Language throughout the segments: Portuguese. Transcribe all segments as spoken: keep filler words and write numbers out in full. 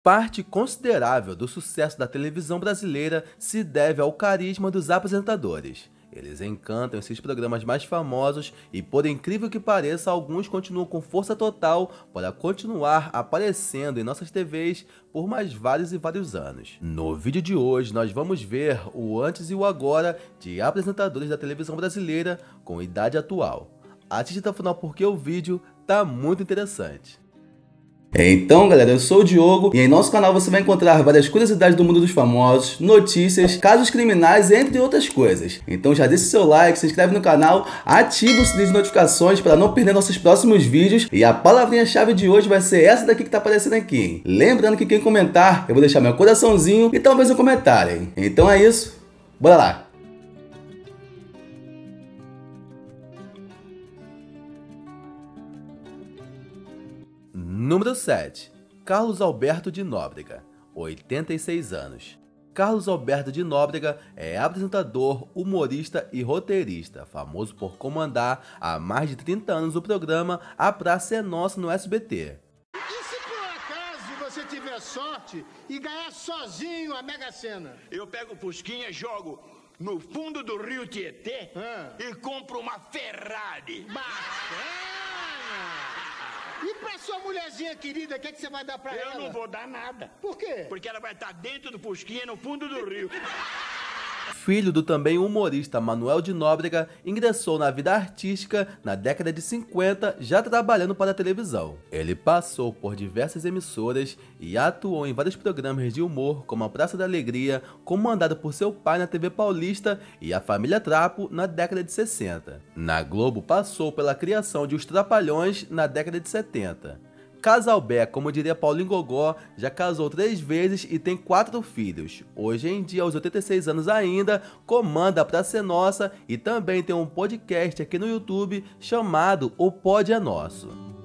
Parte considerável do sucesso da televisão brasileira se deve ao carisma dos apresentadores. Eles encantam esses programas mais famosos e, por incrível que pareça, alguns continuam com força total para continuar aparecendo em nossas T Vs por mais vários e vários anos. No vídeo de hoje, nós vamos ver o antes e o agora de apresentadores da televisão brasileira com idade atual. Assista até o final porque o vídeo tá muito interessante. Então galera, eu sou o Diogo e em nosso canal você vai encontrar várias curiosidades do mundo dos famosos, notícias, casos criminais, entre outras coisas. Então já deixa o seu like, se inscreve no canal, ativa o sininho de notificações para não perder nossos próximos vídeos. E a palavrinha-chave de hoje vai ser essa daqui que tá aparecendo aqui, hein? Lembrando que quem comentar, eu vou deixar meu coraçãozinho e talvez um comentário, hein? Então é isso, bora lá! Número sete. Carlos Alberto de Nóbrega, oitenta e seis anos. Carlos Alberto de Nóbrega é apresentador, humorista e roteirista, famoso por comandar há mais de trinta anos o programa A Praça é Nossa no S B T. E se por acaso você tiver sorte e ganhar sozinho a Mega Sena? Eu pego o Fusquinha, jogo no fundo do rio Tietê Ah. e compro uma Ferrari. Bacana! E pra sua mulherzinha querida, o que, é que você vai dar pra Eu ela? não vou dar nada. Por quê? Porque ela vai estar dentro do Fusquinha, no fundo do rio. Filho do também humorista Manuel de Nóbrega, ingressou na vida artística na década de cinquenta, já trabalhando para a televisão. Ele passou por diversas emissoras e atuou em vários programas de humor, como a Praça da Alegria, comandado por seu pai na T V Paulista, e a Família Trapo na década de sessenta. Na Globo passou pela criação de Os Trapalhões na década de setenta. Casalbé, como diria Paulinho Gogó, já casou três vezes e tem quatro filhos. Hoje em dia, aos oitenta e seis anos ainda, comanda a Praça é Nossa e também tem um podcast aqui no YouTube chamado O Pod é Nosso.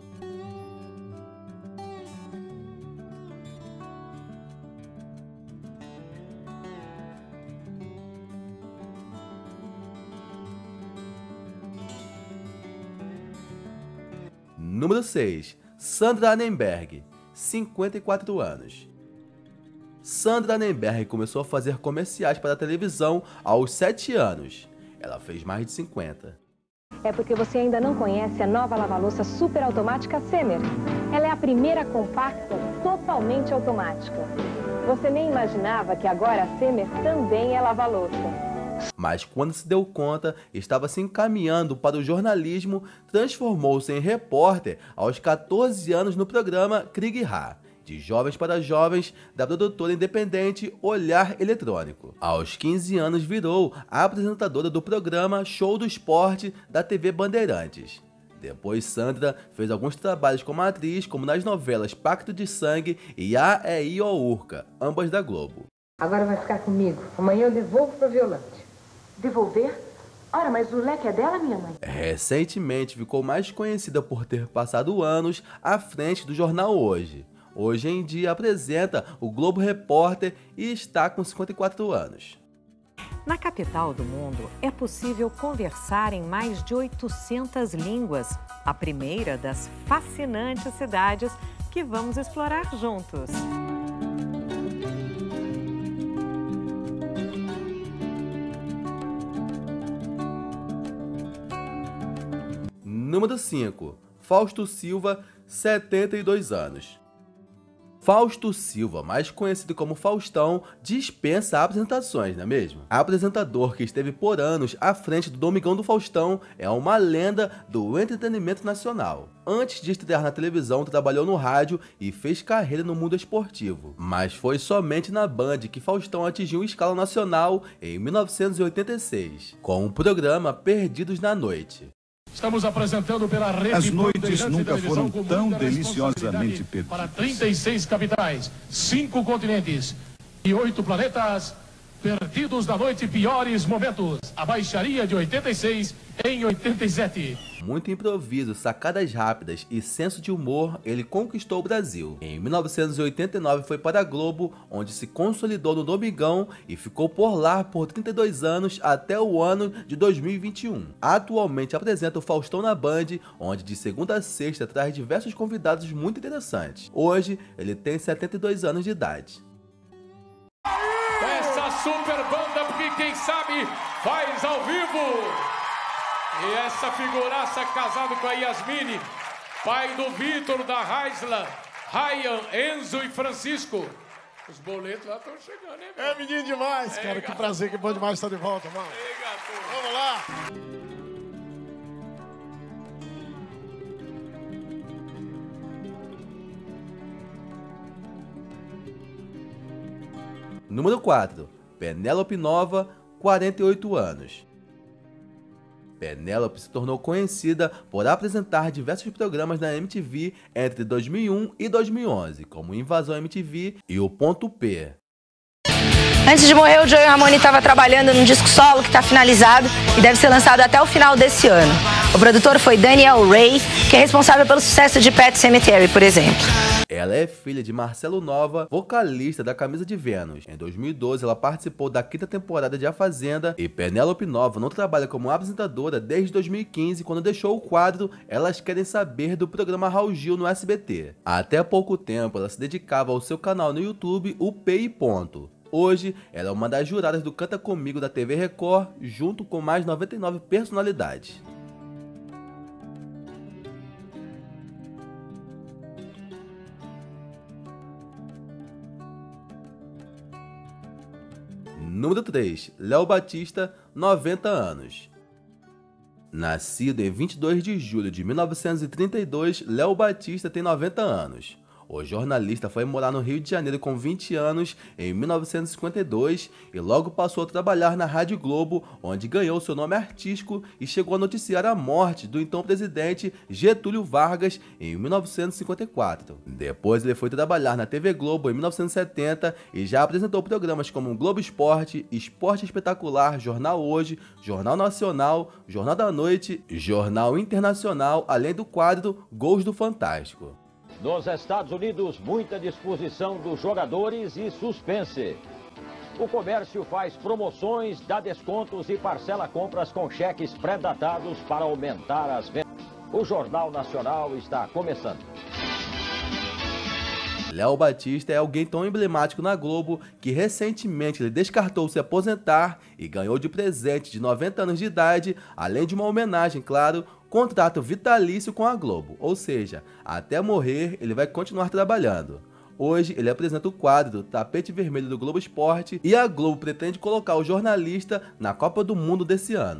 Número seis. Sandra Annemberg, cinquenta e quatro anos. Sandra Annemberg começou a fazer comerciais para a televisão aos sete anos. Ela fez mais de cinquenta. É porque você ainda não conhece a nova lava-louça super automática Semer. Ela é a primeira compacta totalmente automática. Você nem imaginava que agora a Semer também é lava-louça. Mas quando se deu conta, estava se encaminhando para o jornalismo, transformou-se em repórter aos quatorze anos no programa Krieg Ha, de jovens para jovens, da produtora independente Olhar Eletrônico. Aos quinze anos virou a apresentadora do programa Show do Esporte da T V Bandeirantes. Depois Sandra fez alguns trabalhos como atriz, como nas novelas Pacto de Sangue e A É I O Urca, ambas da Globo. Agora vai ficar comigo. Amanhã eu devolvo para Violante. Devolver? Ora, mas o leque é dela, minha mãe? Recentemente ficou mais conhecida por ter passado anos à frente do jornal Hoje. Hoje em dia apresenta o Globo Repórter e está com cinquenta e quatro anos. Na capital do mundo, é possível conversar em mais de oitocentas línguas. A primeira das fascinantes cidades que vamos explorar juntos. Número cinco. Fausto Silva, setenta e dois anos. Fausto Silva, mais conhecido como Faustão, dispensa apresentações, não é mesmo? Apresentador que esteve por anos à frente do Domingão do Faustão, é uma lenda do entretenimento nacional. Antes de estrear na televisão, trabalhou no rádio e fez carreira no mundo esportivo. Mas foi somente na Band que Faustão atingiu escala nacional em mil novecentos e oitenta e seis, com o programa Perdidos na Noite. Estamos apresentando pela rede. As noites nunca foram tão deliciosamente perdidas. Para trinta e seis capitais, cinco continentes e oito planetas, Perdidos da noite, piores momentos. A baixaria de oitenta e seis em oitenta e sete. Muito improviso, sacadas rápidas e senso de humor, ele conquistou o Brasil. Em mil novecentos e oitenta e nove foi para a Globo, onde se consolidou no Domingão e ficou por lá por trinta e dois anos até o ano de dois mil e vinte e um. Atualmente apresenta o Faustão na Band, onde de segunda a sexta traz diversos convidados muito interessantes. Hoje ele tem setenta e dois anos de idade. Essa super banda, porque quem sabe faz ao vivo. E essa figuraça casado com a Yasmine, pai do Vitor, da Raisla, Ryan, Enzo e Francisco. Os boletos lá estão chegando, hein, É menino demais, é, cara. gato. Que prazer, que bom demais estar de volta, mano. Ei, gato. Vamos lá. Número quatro. Penélope Nova, quarenta e oito anos. Penélope se tornou conhecida por apresentar diversos programas na M T V entre dois mil e um e dois mil e onze, como Invasão M T V e O Ponto P. Antes de morrer, o Joey Ramone estava trabalhando num disco solo que está finalizado e deve ser lançado até o final desse ano. O produtor foi Daniel Ray, que é responsável pelo sucesso de Pet Sematary, por exemplo. Ela é filha de Marcelo Nova, vocalista da Camisa de Vênus. Em dois mil e doze, ela participou da quinta temporada de A Fazenda e Penélope Nova não trabalha como apresentadora desde dois mil e quinze, quando deixou o quadro Elas Querem Saber do programa Raul Gil no S B T. Até pouco tempo, ela se dedicava ao seu canal no YouTube, o P e Ponto. Hoje, ela é uma das juradas do Canta Comigo da T V Record, junto com mais noventa e nove personalidades. Número três. Léo Batista, noventa anos. Nascido em vinte e dois de julho de mil novecentos e trinta e dois, Léo Batista tem noventa anos. O jornalista foi morar no Rio de Janeiro com vinte anos em mil novecentos e cinquenta e dois e logo passou a trabalhar na Rádio Globo, onde ganhou seu nome artístico e chegou a noticiar a morte do então presidente Getúlio Vargas em mil novecentos e cinquenta e quatro. Depois ele foi trabalhar na T V Globo em mil novecentos e setenta e já apresentou programas como Globo Esporte, Esporte Espetacular, Jornal Hoje, Jornal Nacional, Jornal da Noite, Jornal Internacional, além do quadro Gols do Fantástico. Nos Estados Unidos, muita disposição dos jogadores e suspense. O comércio faz promoções, dá descontos e parcela compras com cheques pré-datados para aumentar as vendas. O Jornal Nacional está começando. Léo Batista é alguém tão emblemático na Globo que recentemente ele descartou se aposentar e ganhou de presente de noventa anos de idade, além de uma homenagem, claro, contrato vitalício com a Globo, ou seja, até morrer ele vai continuar trabalhando. Hoje ele apresenta o quadro Tapete Vermelho do Globo Esporte e a Globo pretende colocar o jornalista na Copa do Mundo desse ano.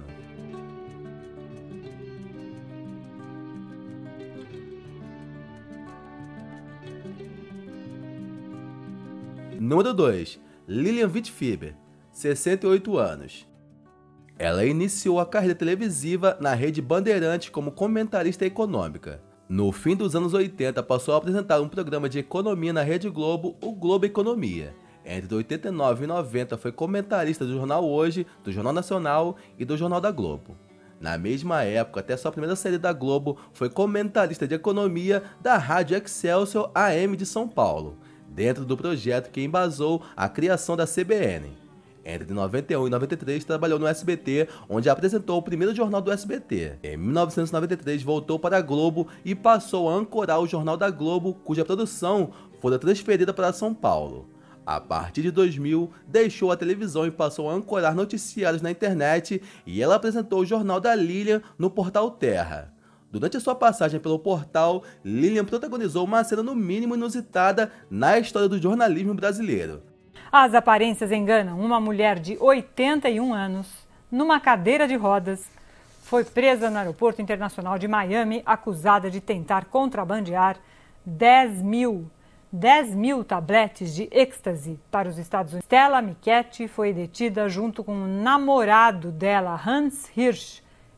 Número dois. Lilian Wittfieber, sessenta e oito anos. Ela iniciou a carreira televisiva na Rede Bandeirantes como comentarista econômica. No fim dos anos oitenta, passou a apresentar um programa de economia na Rede Globo, o Globo Economia. Entre oitenta e nove e noventa, foi comentarista do Jornal Hoje, do Jornal Nacional e do Jornal da Globo. Na mesma época, até sua primeira série da Globo, foi comentarista de economia da Rádio Excelsior A M de São Paulo, dentro do projeto que embasou a criação da C B N. Entre noventa e um e noventa e três, trabalhou no S B T, onde apresentou o primeiro jornal do S B T. Em mil novecentos e noventa e três, voltou para a Globo e passou a ancorar o Jornal da Globo, cuja produção foi transferida para São Paulo. A partir de dois mil, deixou a televisão e passou a ancorar noticiários na internet, e ela apresentou o Jornal da Lilian no Portal Terra. Durante a sua passagem pelo portal, Lilian protagonizou uma cena no mínimo inusitada na história do jornalismo brasileiro. As aparências enganam. Uma mulher de oitenta e um anos, numa cadeira de rodas, foi presa no Aeroporto Internacional de Miami, acusada de tentar contrabandear dez mil tabletes de êxtase para os Estados Unidos. Stella Michetti foi detida junto com o namorado dela, Hans Hirsch,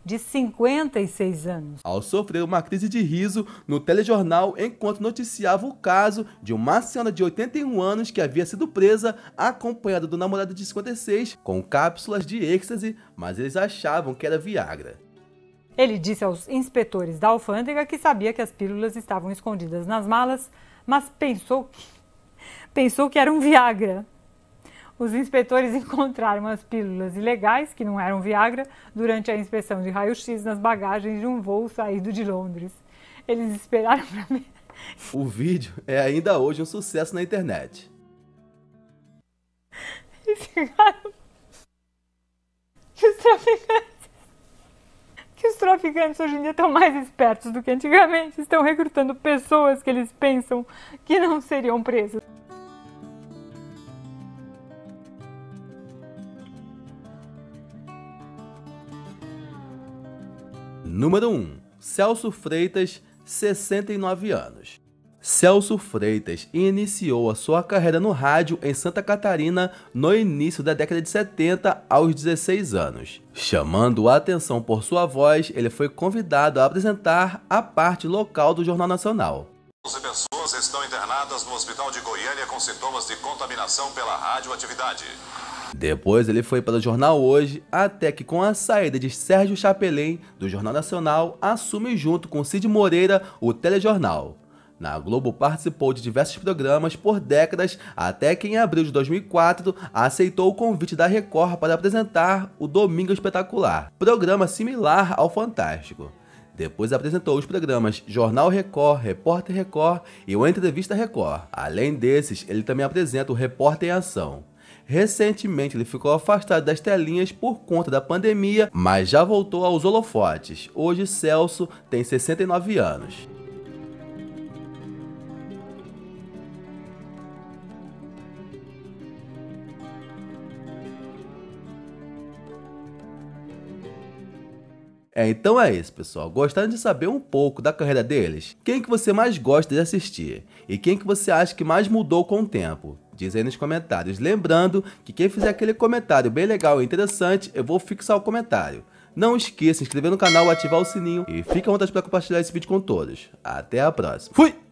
de cinquenta e seis anos. Ao sofrer uma crise de riso no telejornal enquanto noticiava o caso de uma senhora de oitenta e um anos que havia sido presa acompanhada do namorado de cinquenta e seis com cápsulas de êxtase, mas eles achavam que era Viagra. Ele disse aos inspetores da alfândega que sabia que as pílulas estavam escondidas nas malas, mas pensou que, pensou que era um Viagra. Os inspetores encontraram as pílulas ilegais, que não eram Viagra, durante a inspeção de raio-x nas bagagens de um voo saído de Londres. Eles esperaram para ver. O vídeo é ainda hoje um sucesso na internet. Eles ficaram... Que os traficantes... Que os traficantes hoje em dia estão mais espertos do que antigamente. Estão recrutando pessoas que eles pensam que não seriam presas. Número um. Celso Freitas, sessenta e nove anos. Celso Freitas iniciou a sua carreira no rádio em Santa Catarina no início da década de setenta, aos dezesseis anos. Chamando a atenção por sua voz, ele foi convidado a apresentar a parte local do Jornal Nacional. onze pessoas estão internadas no hospital de Goiânia com sintomas de contaminação pela radioatividade. Depois ele foi para o Jornal Hoje, até que com a saída de Sérgio Chapelin do Jornal Nacional, assume junto com Cid Moreira o telejornal. Na Globo participou de diversos programas por décadas, até que em abril de dois mil e quatro aceitou o convite da Record para apresentar o Domingo Espetacular, programa similar ao Fantástico. Depois apresentou os programas Jornal Record, Repórter Record e o Entrevista Record. Além desses, ele também apresenta o Repórter em Ação. Recentemente ele ficou afastado das telinhas por conta da pandemia, mas já voltou aos holofotes. Hoje Celso tem sessenta e nove anos. É, então é isso, pessoal. Gostaram de saber um pouco da carreira deles? Quem que você mais gosta de assistir? E quem que você acha que mais mudou com o tempo? Diz aí nos comentários. Lembrando que quem fizer aquele comentário bem legal e interessante, eu vou fixar o comentário. Não esqueça de se inscrever no canal, ativar o sininho e fique à vontade para compartilhar esse vídeo com todos. Até a próxima. Fui!